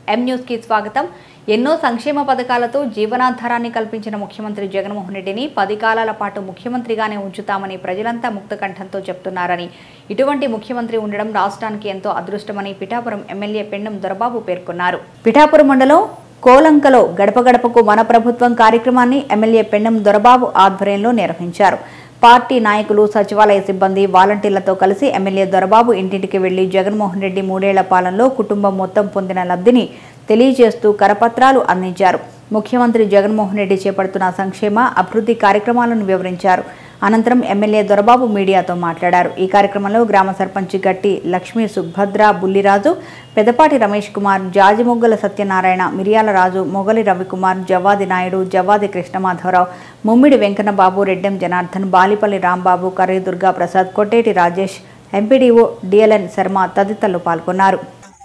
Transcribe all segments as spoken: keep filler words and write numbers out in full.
M news కి స్వాగతం. ఎన్నో సంక్షేమ పథకాలతో జీవనాధారాన్ని కల్పించిన ముఖ్యమంత్రి జగన్మోహన్ రెడ్డిని పది కాలాల పాటు ముఖ్యమంత్రిగానే ఉంచుతామని ప్రజలంతా ముక్తకంఠంతో చెప్తున్నారని, ఇటువంటి ముఖ్యమంత్రి ఉండడం రాష్ట్రానికి ఎంతో అదృష్టమని పిఠాపురం ఎమ్మెల్యే పెండం దొరబాబు పేర్కొన్నారు. పిఠాపురం మండలం కోలంకలో గడప గడపకు మన ప్రభుత్వం కార్యక్రమాన్ని ఎమ్మెల్యే పెండం దొరబాబు ఆధ్వర్యంలో నిర్వహించారు. పార్టీ నాయకులు, సచివాలయ సిబ్బంది, వాలంటీర్లతో కలిసి ఎమ్మెల్యే దొరబాబు ఇంటింటికి వెళ్లి జగన్మోహన్ రెడ్డి మూడేళ్ల పాలనలో కుటుంబం మొత్తం పొందిన లబ్ధిని తెలియజేస్తూ కరపత్రాలు అందించారు. ముఖ్యమంత్రి జగన్మోహన్ రెడ్డి చేపడుతున్న సంక్షేమ అభివృద్ధి కార్యక్రమాలను వివరించారు. అనంతరం ఎమ్మెల్యే దొరబాబు మీడియాతో మాట్లాడారు. ఈ కార్యక్రమంలో గ్రామ సర్పంచ్ గట్టి లక్ష్మీ, సుభద్ర, బుల్లిరాజు, పెదపాటి రమేష్ కుమార్, జాజిమొగ్గల సత్యనారాయణ, మిరియాల రాజు, మొగలి రవికుమార్, జవాది నాయుడు, జవాది కృష్ణమాధవరావు, ముమ్మిడి వెంకన్నబాబు, రెడ్డెం జనార్దన్, బాలిపల్లి రాంబాబు, కర్రీ దుర్గా ప్రసాద్, కొట్టేటి రాజేష్, ఎంపీడీఓ డిఎల్ఎన్ శర్మ తదితరులు పాల్గొన్నారు.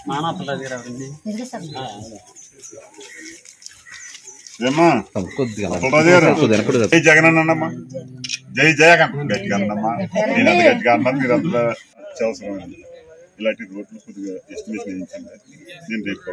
జై జగన్ అన్నమ్మా, జై జగన్ గట్టిగా అన్నమ్మా. నేను అంత గట్టిగా అన్నాను, మీరు అంత అవసరం. ఇలాంటి రోడ్లు కొద్దిగా ఎస్టిమేషన్ వేయించండి. నేను రేపు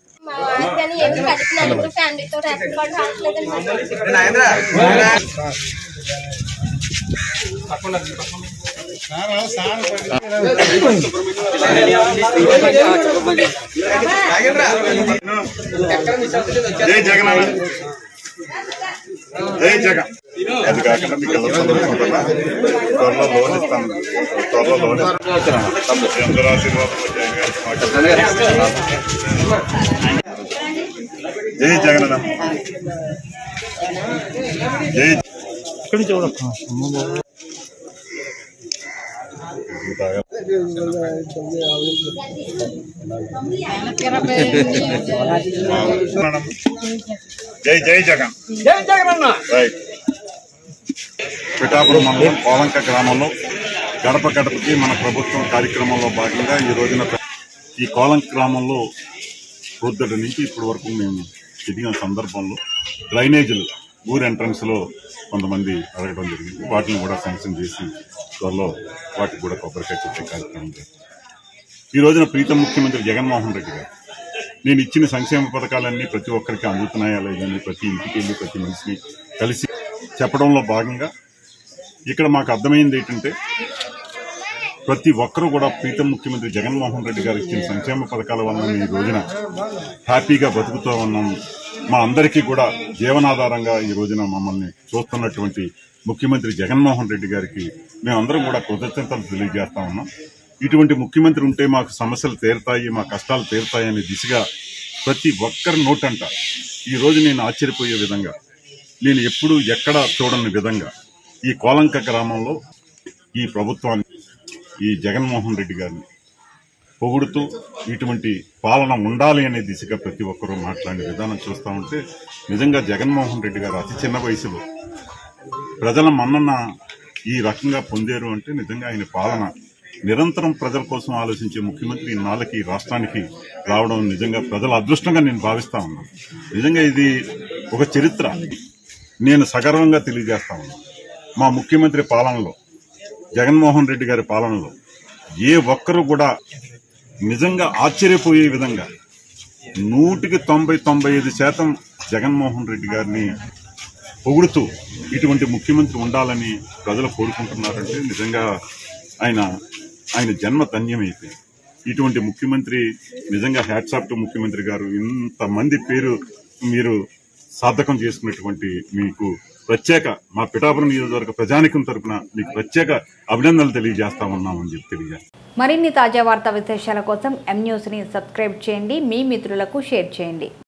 జై జగన్ అన్న, జై జగన్. అది కాకుండా మీకు త్వరలో లోన్ ఇస్తాను, త్వరలో లోన్ అందరూ ఆశీర్వాదం. జై జగన్ అన్న, జై జై జై జగన్. రైట్. పిఠాపురం మండలం కోలంక గ్రామంలో గడప గడపకి మన ప్రభుత్వం కార్యక్రమంలో భాగంగా ఈ రోజున ఈ కోలంక గ్రామంలో పొద్దుటి నుంచి ఇప్పటి వరకు మేము తిరిగిన సందర్భంలో డ్రైనేజీలు ఊరు ఎంట్రన్స్ లో కొంతమంది అడగడం జరిగింది. వాటిని కూడా శాంక్షన్ చేసి త్వరలో వాటికి కూడా కొబ్బరికాయ కొట్టే కార్యక్రమం చేస్తాం. ఈ రోజున ప్రీతం ముఖ్యమంత్రి జగన్మోహన్ రెడ్డి గారు నేను ఇచ్చిన సంక్షేమ పథకాలన్నీ ప్రతి ఒక్కరికి అందుతున్నాయా లేదని ప్రతి ఇంటికి వెళ్ళి ప్రతి మనిషిని కలిసి చెప్పడంలో భాగంగా ఇక్కడ మాకు అర్థమైంది ఏంటంటే ప్రతి ఒక్కరూ కూడా ప్రీతం ముఖ్యమంత్రి జగన్మోహన్ రెడ్డి గారు ఇచ్చిన సంక్షేమ పథకాల వల్ల ఈ రోజున హ్యాపీగా బతుకుతూ ఉన్నాం. మా అందరికీ కూడా జీవనాధారంగా ఈ రోజున మమ్మల్ని చూస్తున్నటువంటి ముఖ్యమంత్రి జగన్మోహన్ రెడ్డి గారికి మేమందరం కూడా కృతజ్ఞతలు తెలియజేస్తా ఉన్నాం. ఇటువంటి ముఖ్యమంత్రి ఉంటే మాకు సమస్యలు తీరుతాయి, మా కష్టాలు తీరుతాయి అనే దిశగా ప్రతి ఒక్కరి నోటంట ఈ రోజు నేను ఆశ్చర్యపోయే విధంగా, నేను ఎప్పుడూ ఎక్కడా చూడని విధంగా ఈ కోలంక గ్రామంలో ఈ ప్రభుత్వాన్ని, ఈ జగన్మోహన్ రెడ్డి గారిని పొగుడుతూ ఇటువంటి పాలన ఉండాలి అనే దిశగా ప్రతి ఒక్కరూ మాట్లాడే విధానం చూస్తూ ఉంటే నిజంగా జగన్మోహన్ రెడ్డి గారు అతి చిన్న వయసులో ప్రజల మన్నన ఈ రకంగా పొందారు అంటే నిజంగా ఆయన పాలన నిరంతరం ప్రజల కోసం ఆలోచించే ముఖ్యమంత్రి నాళ్ళకి రాష్ట్రానికి రావడం నిజంగా ప్రజల అదృష్టంగా నేను భావిస్తా ఉన్నాను. నిజంగా ఇది ఒక చరిత్ర. నేను సగర్వంగా తెలియజేస్తా ఉన్నాను. మా ముఖ్యమంత్రి పాలనలో, జగన్మోహన్ రెడ్డి గారి పాలనలో ఏ ఒక్కరు కూడా నిజంగా ఆశ్చర్యపోయే విధంగా నూటికి తొంభై తొంభై ఐదు శాతం జగన్మోహన్ రెడ్డి గారిని పొగుడుతూ ఇటువంటి ముఖ్యమంత్రి ఉండాలని ప్రజలు కోరుకుంటున్నారంటే నిజంగా ఆయన ఆయన జన్మ ధన్యమైపోయింది. ఇటువంటి ముఖ్యమంత్రి నిజంగా హ్యాట్స్ ఆఫ్ టు ముఖ్యమంత్రి గారు. ఇంతమంది పేరు మీరు సార్థకం చేసుకున్నటువంటి మీకు ప్రత్యేక మా పిఠాపురం నియోజకవర్గ ప్రజానికం తరపున మీకు ప్రత్యేక అభినందనలు తెలియజేస్తా ఉన్నామని చెప్పి తెలియజేస్తాం. మరిన్ని తాజా వార్తా విశేషాల కోసం ఎం న్యూస్ ని సబ్స్క్రైబ్ చేయండి, మీ మిత్రులకు షేర్ చేయండి.